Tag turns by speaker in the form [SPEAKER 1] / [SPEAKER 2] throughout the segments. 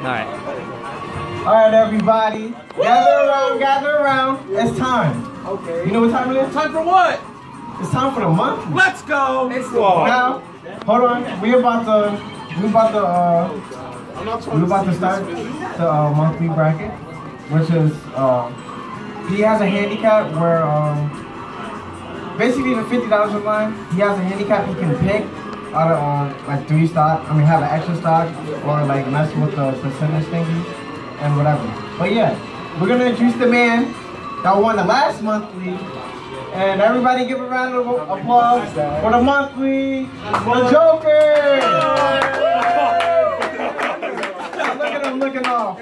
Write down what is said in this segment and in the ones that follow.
[SPEAKER 1] Alright.
[SPEAKER 2] Alright, everybody. Gather around. It's time. Okay. You know what time it is?
[SPEAKER 3] Time for what?
[SPEAKER 2] It's time for the month.
[SPEAKER 3] Let's go.
[SPEAKER 2] Now, hold on. We're about to start the monthly bracket, which is he has a handicap where basically the $50 line, he has a handicap he can pick out of like 3 stock. I mean, have an extra stock or like mess with the percentage thingy and whatever. But yeah, we're gonna introduce the man that won the last monthly. And everybody give a round of applause for the monthly, the Joker! Look at him looking off.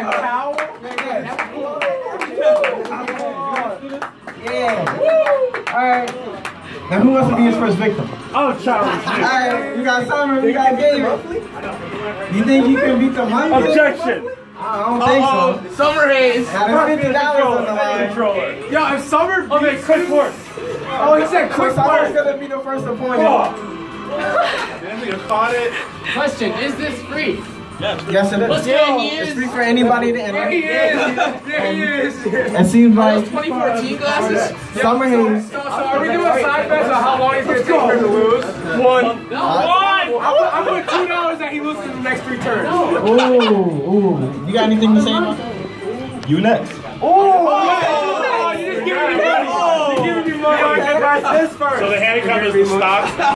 [SPEAKER 2] Yeah. Alright. Now who wants to be his first victim?
[SPEAKER 3] Oh, Charles.
[SPEAKER 2] Alright, we got Summer, we got David. You think you can beat the money?
[SPEAKER 3] Objection.
[SPEAKER 2] I don't think so.
[SPEAKER 3] Summer Hayes.
[SPEAKER 2] Now there's $50 on the line.
[SPEAKER 3] Yo, if Summer beats quick work. Oh, he said quick work.
[SPEAKER 2] Summer's gonna be the first opponent.
[SPEAKER 3] You caught it.
[SPEAKER 4] Question, is this free?
[SPEAKER 2] Yes, it is.
[SPEAKER 4] Let's go.
[SPEAKER 2] It's free for anybody to enter.
[SPEAKER 3] There he is.
[SPEAKER 2] It seems like
[SPEAKER 4] 2014 glasses?
[SPEAKER 2] Summer Hayes.
[SPEAKER 3] So are we doing side bets on how long he's going to take for him to lose? One. I'm putting $2 that he loses in the next 3 turns.
[SPEAKER 2] Ooh. You got anything to say about that?
[SPEAKER 5] You next.
[SPEAKER 3] You just giving me money. You're giving me money. This first.
[SPEAKER 5] So the handicap is the stock.